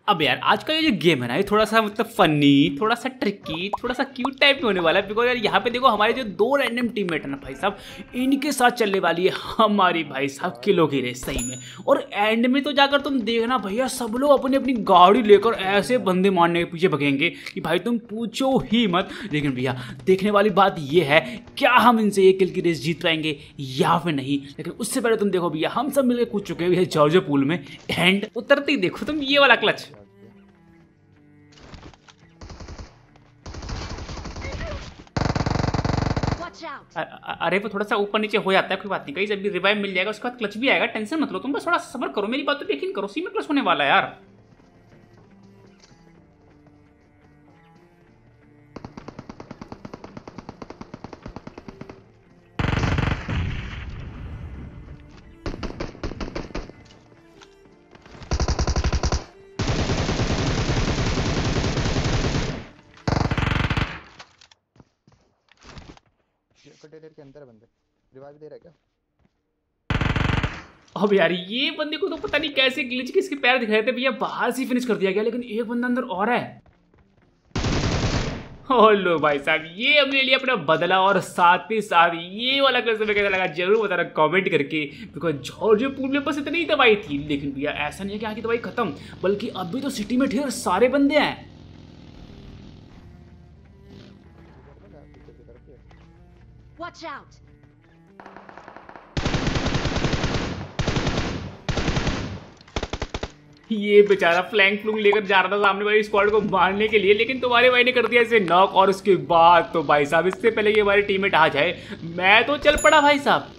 अब यार आज का ये जो गेम है ना, ये थोड़ा सा मतलब फनी, थोड़ा सा ट्रिकी, थोड़ा सा क्यूट टाइप में होने वाला है। बिकॉज यार यहाँ पे देखो हमारे जो दो रैंडम टीममेट है ना भाई साहब, इनके साथ चलने वाली है हमारी भाई साहब किलो की रेस सही में। और एंड में तो जाकर तुम देखना भैया, सब लोग अपनी अपनी गाड़ी लेकर ऐसे बंदे मारने के पीछे भगेंगे कि भाई तुम पूछो ही मत। लेकिन भैया देखने वाली बात ये है, क्या हम इनसे ये किल की रेस जीत पाएंगे या फिर नहीं। लेकिन उससे पहले तुम देखो भैया, हम सब मिलकर कूद चुके हैं जॉर्जिया पूल में। एंड उतरते ही देखो तुम ये वाला क्लच। अरे वो थोड़ा सा ऊपर नीचे हो जाता है, कोई बात नहीं, कहीं जब भी रिवाइव मिल जाएगा उसके बाद क्लच भी आएगा, टेंशन मत लो तुम, बस थोड़ा सब्र करो, मेरी बात तो यकीन करो, सी में क्लच होने वाला है यार। कंटेनर के अंदर बंदे रिवाइव दे रहा है क्या? अब यार ये बंदे को तो पता नहीं कैसे ग्लिच के इसके पैर दिख रहे थे भैया, बाहर से फिनिश कर दिया गया, लेकिन एक बंदा अंदर और है। ओ लो भाई साहब, ये हमने लिया अपना बदला, और साथ ही साथ ये वाला कैसे में कैसा लगा जरूर बताना कमेंट करके। बिकॉज जॉर्जिया पूल में बस इतनी दवाई थी, लेकिन भैया ऐसा नहीं है कि आगे दवाई खत्म, बल्कि अभी तो सिटी में ढेर सारे बंदे हैं। Watch out! ये बेचारा फ्लैंक फ्लूंग लेकर जा रहा था सामने वाली स्क्वाड को मारने के लिए, लेकिन तुम्हारे भाई ने कर दिया इसे नॉक। और उसके बाद तो भाई साहब इससे पहले कि हमारे टीममेट आ जाए, मैं तो चल पड़ा भाई साहब।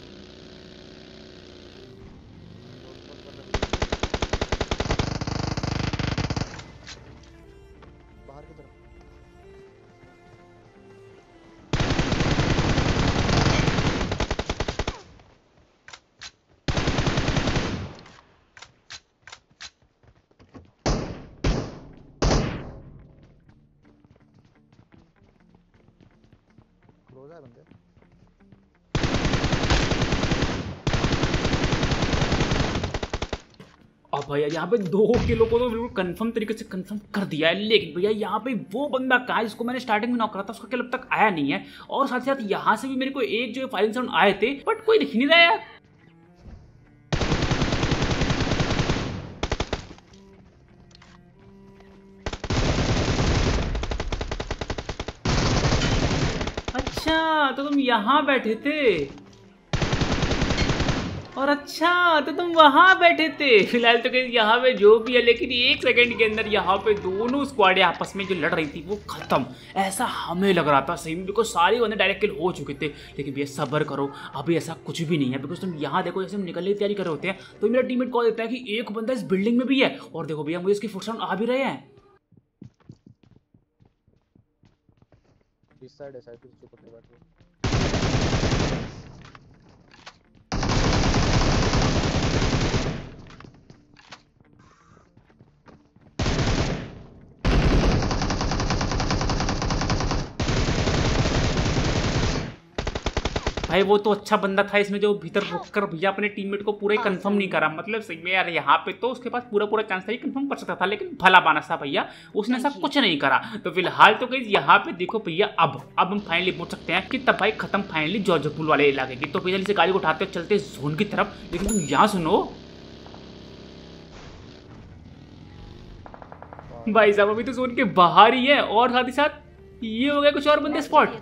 बाहर की तरफ क्लोज है बंदे। अब भैया यहाँ पे 2 किलो को तो बिल्कुल कंफर्म तरीके से कंफर्म कर दिया है, लेकिन भैया यहाँ पे वो बंदा कहाँ है जिसको मैंने स्टार्टिंग में नॉक करा था, उसका किल अब तक आया नहीं है। और साथ ही साथ यहाँ से भी मेरे को एक जो फायरिंग साउंड आए थे, बट कोई दिख नहीं रहा यार। अच्छा तो तुम यहाँ बैठे थे, और अच्छा तो तुम वहां बैठे थे। फिलहाल तो कहीं यहाँ पे जो भी है, लेकिन एक सेकंड के अंदर यहाँ पे दोनों स्क्वाडें आपस में जो लड़ रही थी वो खत्म, ऐसा हमें लग रहा था सही में, बिकॉज सारे बंदे डायरेक्ट किल हो चुके थे। लेकिन भैया सब्र करो, अभी ऐसा कुछ भी नहीं है। बिकॉज तुम यहाँ देखो, जैसे हम निकलने की तैयारी कर रहे होते हैं तो मेरा टीममेट कॉल देता है कि एक बंदा इस बिल्डिंग में भी है, और देखो भैया मुझे इसके फुट साउंड आ भी रहे हैं। इस साइड है, साइड के ऊपर के बैठे। भाई वो तो अच्छा बंदा था, इसमें जो भीतर रुककर भैया अपने टीममेट को पूरा कंफर्म नहीं करा, मतलब सही में यार यहाँ पे तो उसके पास पूरा चांस था, कंफर्म कर सकता था, लेकिन भला बानस था भैया, उसने ऐसा कुछ नहीं करा। तो फिलहाल तो कहीं यहाँ पे देखो भैया, अब हम फाइनली पहुंच सकते हैं कि तबाही खत्म फाइनली जॉर्जिया पूल वाले इलाके की। तो भैया इसे गाड़ी को उठाते चलते जोन की तरफ। लेकिन तुम यहाँ सुनो भाई साहब, अभी तो जोन के बाहर ही है, और साथ ही साथ ये हो गया कुछ और बंदे स्पॉट।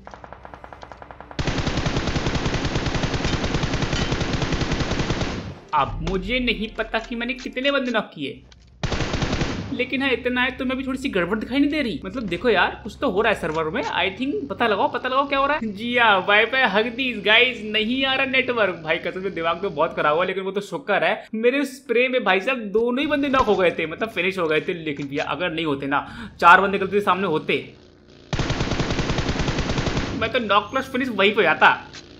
अब मुझे नहीं पता कि मैंने कितने बंदे नॉक किए, लेकिन हाँ इतना है तो मैं भी थोड़ी सी गड़बड़ दिखाई नहीं दे रही। मतलब देखो यार कुछ तो हो रहा है सर्वर में, आई थिंक पता लगाओ क्या हो रहा है। जी हाँ, वाईफाई हक दीज गाइस, नहीं आ रहा नेटवर्क। भाई कसम से दिमाग तो बहुत खराब हुआ, लेकिन वो तो शुक्र है मेरे स्प्रे में भाई साहब दोनों ही बंदे नॉक हो गए थे, मतलब फिनिश हो गए थे। लेकिन भैया अगर नहीं होते ना, 4 बंदे गलती से सामने होते, मैं तो नॉक प्लस फिनिश वहीं पे जाता।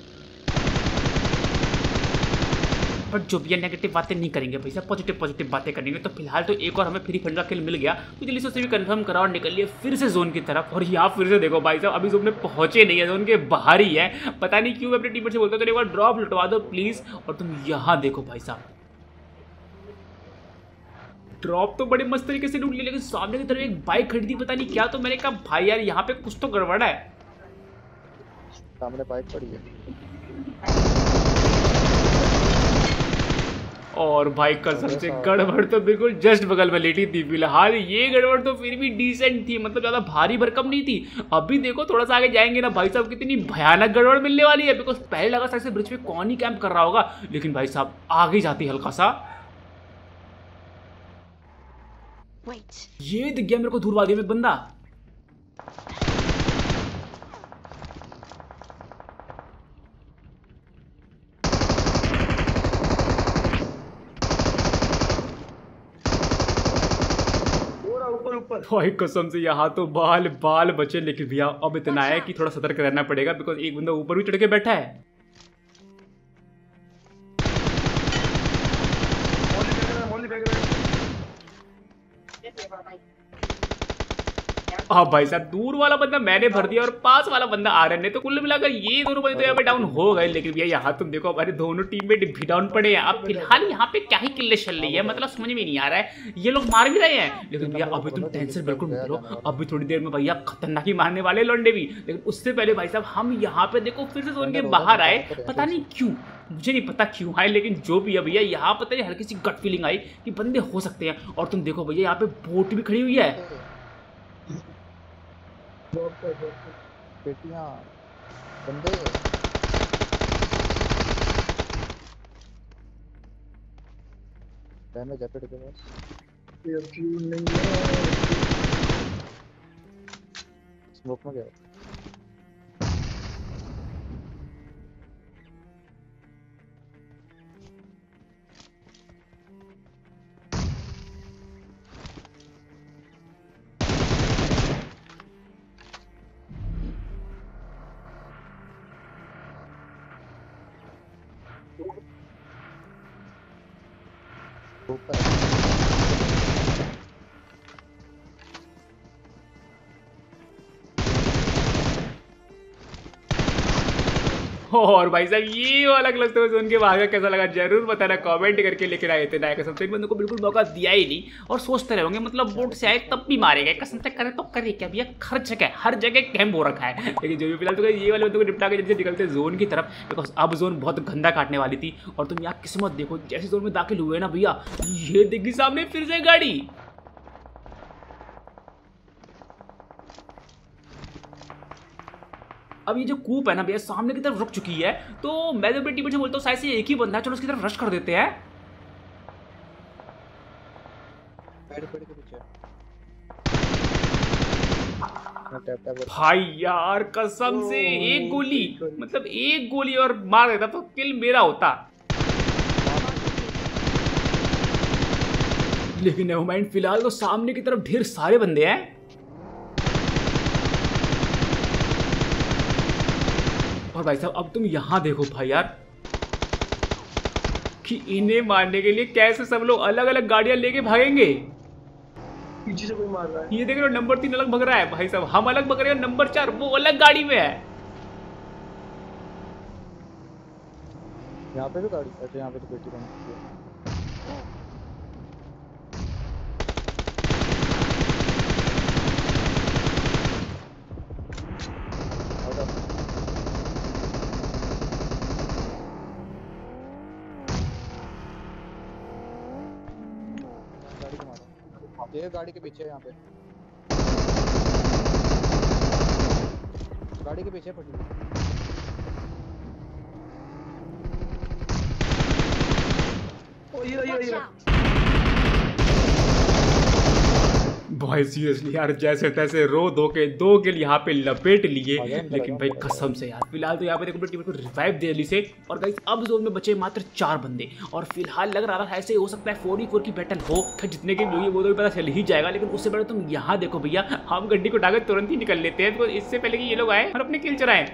बट जो भी नेगेटिव बातें नहीं करेंगे भैया, पॉजिटिव बातें करेंगे। तो फिलहाल तो एक और हमें फ्री फंड का किल मिल गया, तो जल्दी से उसे भी कंफर्म करा और निकल लिए फिर से जोन की तरफ। और यहाँ फिर से देखो भाई साहब, अभी जोन में पहुंचे नहीं है, जोन के बाहर ही है। पता नहीं क्यों मैं अपने टीममेट से बोलता हूं तो एक बार ड्रॉप लुटवा दो प्लीज। और तुम यहाँ देखो भाई साहब, ड्रॉप तो बड़े मस्त तरीके से लूट ली, लेकिन सामने की तरफ एक बाइक खड़ी थी, पता नहीं क्या। तो मैंने कहा भाई यार यहाँ पे कुछ तो गड़बड़ है। सामने बाइक पड़ी है। और भाई कसम से गड़बड़ तो बिल्कुल जस्ट बगल में लेटी थी। फिलहाल ये गड़बड़ तो फिर भी डिसेंट थी, मतलब ज्यादा भारी भरकम नहीं थी। अभी देखो थोड़ा सा आगे जाएंगे ना भाई साहब, कितनी भयानक गड़बड़ मिलने वाली है। बिकॉज पहले लगा शायद से ब्रिज पे कौन ही कैंप कर रहा होगा, लेकिन भाई साहब आगे जाती हल्का सा Wait. ये दिख गया मेरे को दूर वादी में बंदा। भाई कसम से यहाँ तो बाल बाल बचे, लेकिन भैया अब इतना है कि थोड़ा सतर्क रहना पड़ेगा, बिकॉज एक बंदा ऊपर भी चढ़ के बैठा है। हाँ भाई साहब दूर वाला बंदा मैंने भर दिया और पास वाला बंदा आर्यन ने, तो कुल मिलाकर ये दोनों बंदे तो यहाँ पे डाउन हो गए। लेकिन भैया यहाँ तुम देखो हमारे दोनों टीममेट भी डाउन पड़े हैं। अब फिलहाल यहाँ पे क्या ही किल्ले चल रही है, मतलब समझ में नहीं आ रहा है। ये लोग मार भी रहे हैं, लेकिन भैया अभी तुम टेंशन बिल्कुल मत लो, अभी थोड़ी देर में भैया खतरनाक ही मारने वाले लौंडे भी। लेकिन उससे पहले भाई साहब हम यहाँ पे देखो फिर से जोन के बाहर आए, पता नहीं क्यों, मुझे नहीं पता क्यों आए, लेकिन जो भी है भैया यहाँ पता नहीं हल्की सी गट फीलिंग आई कि बंदे हो सकते हैं। और तुम देखो भैया यहाँ पे बोट भी खड़ी हुई है। पेटियां बंदे डैमेज है पेट के पास। ये फ्यूल नहीं है, स्मोक में गया। और भाई साहब ये वाला क्लब तो जोन के बाहर का कैसा लगा जरूर बताना कमेंट करके। लेकर आए थे ना कसम से इन बंदों को बिल्कुल मौका दिया ही नहीं, और सोचते रहोगे मतलब बोट से आए तब भी मारे गए। कसम से करे तो करे क्या भैया, हर जगह कैंप हो रखा है। लेकिन जो भी फिलहाल तो ये वाले बंदों को निपटा के जल्दी निकलते जोन की तरफ, बिकॉज अब जोन बहुत गंदा काटने वाली थी। और तुम यहाँ किस्मत देखो, जैसे जोन में दाखिल हुए ना भैया, ये देखी सामने फिर से गाड़ी। अब ये जो कूप है ना भैया सामने की तरफ रुक चुकी है, तो मैं जो अपनी टीम से बोलता हूँ शायद से एक ही बंदा है, चलो उसकी तरफ रश कर देते हैं। भाई यार कसम से एक गोली, मतलब एक गोली और मार देता तो किल मेरा होता। लेकिन नेवर माइंड, फिलहाल तो सामने की तरफ ढेर सारे बंदे हैं। और भाई साहब अब तुम यहाँ देखो भाई यार कि इन्हें मारने के लिए कैसे सब लोग अलग अलग गाड़ियां लेके भागेंगे। पीछे से कोई मार रहा है। ये देख रहे हो नंबर 3 अलग भग रहा है भाई साहब, हम अलग भग रहे हैं, नंबर 4 वो अलग गाड़ी में है। यहाँ पे भी गाड़ी है, यहाँ पे तो पेटी बंद है। ये गाड़ी के पीछे है, यहाँ पे गाड़ी के पीछे पड़ी। Watch out. भाई सीरियसली यार जैसे तैसे रो दो के यहाँ पे लपेट लिए। लेकिन भाई कसम से यार फिलहाल तो यहाँ पे देखो टीम को रिवाइव दे ली से। और गाइस अब जोन में बचे मात्र 4 बंदे, और फिलहाल लग रहा था ऐसे हो सकता है 4v4 की बैटल हो, जितने के लोग वो तो भी पता चल ही जाएगा। लेकिन उससे पहले तुम यहाँ देखो भैया, हम गड्डी को उठाकर तुरंत ही निकल लेते हैं, तो इससे पहले कि ये लोग आए और अपने किल चुराएं।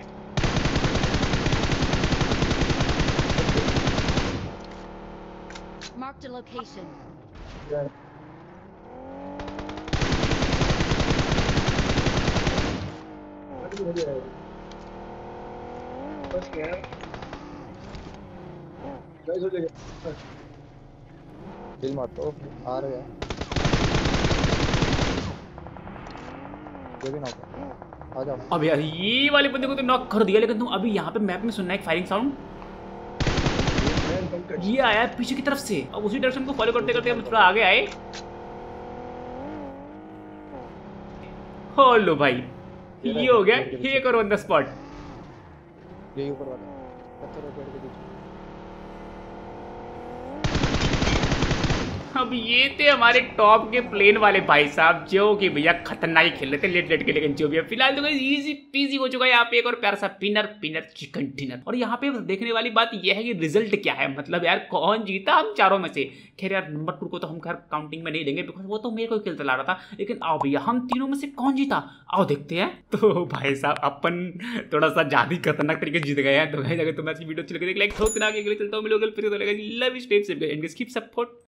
Marked a location. बस क्या है? गाइस हो जाएगा। दिल मत तो आ रहे हैं। ये भी नॉक आ जाओ। अब यार ये वाले बंदे को तो नॉक कर दिया, लेकिन तुम अभी यहाँ पे मैप में सुनना एक फायरिंग साउंड। ये आया है पीछे की तरफ से। अब उसी डायरेक्शन को फॉलो करते करते हम थोड़ा आगे आए। हो लो भाई, ये हो गया एक और ऑन द स्पॉट। ये ऊपर वाला पत्थर और पेड़ के बीच। अब ये थे हमारे टॉप के प्लेन वाले भाई साहब, जो कि भैया खतरनाक ही खेल रहे थे लेट लेट के, लेकिन जो भी है फिलहाल तो इजी पीजी हो चुका है। यहाँ पे एक और प्यारा सा पिनर चिकन डिनर। और यहाँ पे देखने वाली बात यह है कि रिजल्ट क्या है, मतलब यार कौन जीता हम चारों में से। खैर यार नंबर 2 को तो हम खैर काउंटिंग में नहीं लेंगे, बिकॉज वो तो मेरे को खेल चला रहा था। लेकिन आओ भैया हम तीनों में से कौन जीता, आओ देखते हैं। तो भाई साहब अपन थोड़ा सा ज्यादा खतरनाक तरीके जीत गए हैं। तो अगर तुम्हें वीडियो अच्छी लगी लाइक ठोक देना, चलता हूँ मिलोगे फिर। Love you, stay safe and keep support.